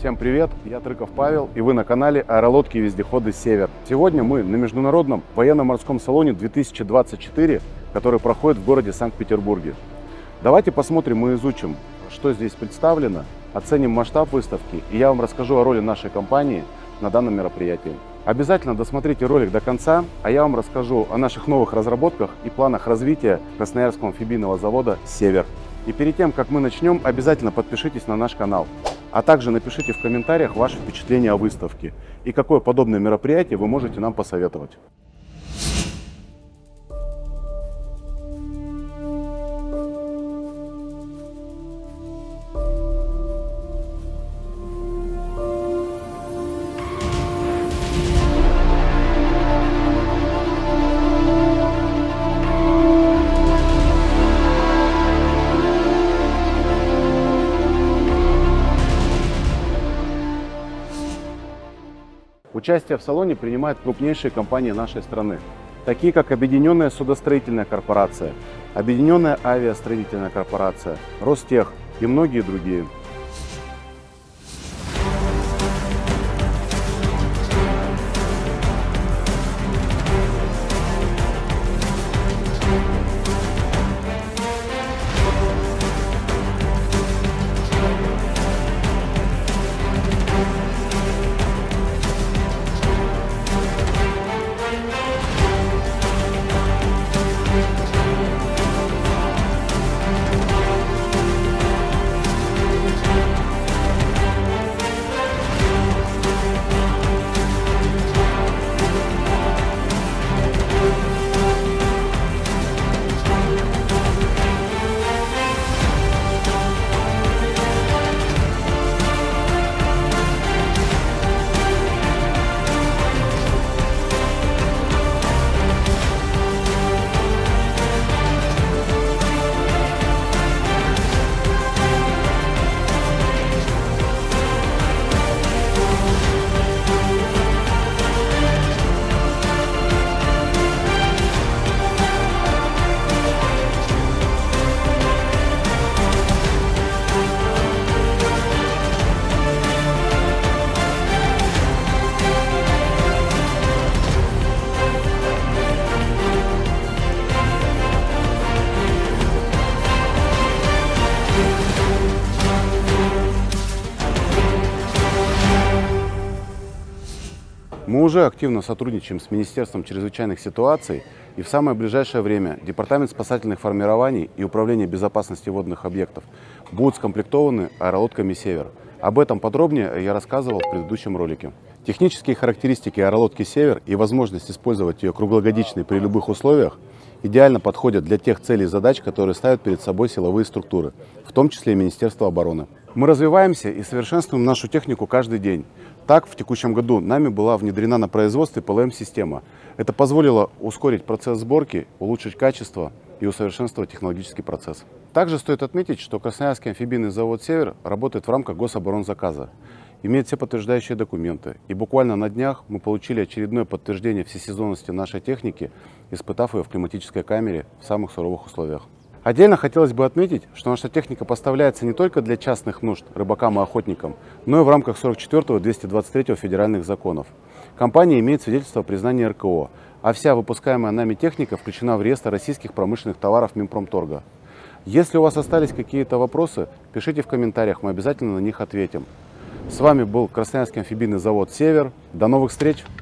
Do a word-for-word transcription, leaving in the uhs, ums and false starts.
Всем привет, я Трыков Павел, и вы на канале Аэролодки и вездеходы «Север». Сегодня мы на Международном военно-морском салоне две тысячи двадцать четыре, который проходит в городе Санкт-Петербурге. Давайте посмотрим и изучим, что здесь представлено, оценим масштаб выставки, и я вам расскажу о роли нашей компании на данном мероприятии. Обязательно досмотрите ролик до конца, а я вам расскажу о наших новых разработках и планах развития Красноярского амфибийного завода «Север». И перед тем, как мы начнем, обязательно подпишитесь на наш канал. А также напишите в комментариях ваши впечатления о выставке и какое подобное мероприятие вы можете нам посоветовать. Участие в салоне принимают крупнейшие компании нашей страны, такие как Объединенная судостроительная корпорация, Объединенная авиастроительная корпорация, Ростех и многие другие. Мы уже активно сотрудничаем с Министерством чрезвычайных ситуаций, и в самое ближайшее время Департамент спасательных формирований и Управление безопасности водных объектов будут скомплектованы аэролодками «Север». Об этом подробнее я рассказывал в предыдущем ролике. Технические характеристики аэролодки «Север» и возможность использовать ее круглогодично при любых условиях идеально подходят для тех целей и задач, которые ставят перед собой силовые структуры, в том числе и Министерство обороны. Мы развиваемся и совершенствуем нашу технику каждый день. Так, в текущем году нами была внедрена на производстве пэ эл эм-система. Это позволило ускорить процесс сборки, улучшить качество и усовершенствовать технологический процесс. Также стоит отметить, что Красноярский амфибийный завод «Север» работает в рамках гособоронзаказа, имеет все подтверждающие документы. И буквально на днях мы получили очередное подтверждение всесезонности нашей техники, испытав ее в климатической камере в самых суровых условиях. Отдельно хотелось бы отметить, что наша техника поставляется не только для частных нужд рыбакам и охотникам, но и в рамках сорок четвёртого и двухсот двадцати третьего федеральных законов. Компания имеет свидетельство о признании эр ка о, а вся выпускаемая нами техника включена в реестр российских промышленных товаров Минпромторга. Если у вас остались какие-то вопросы, пишите в комментариях, мы обязательно на них ответим. С вами был Красноярский амфибийный завод «Север». До новых встреч!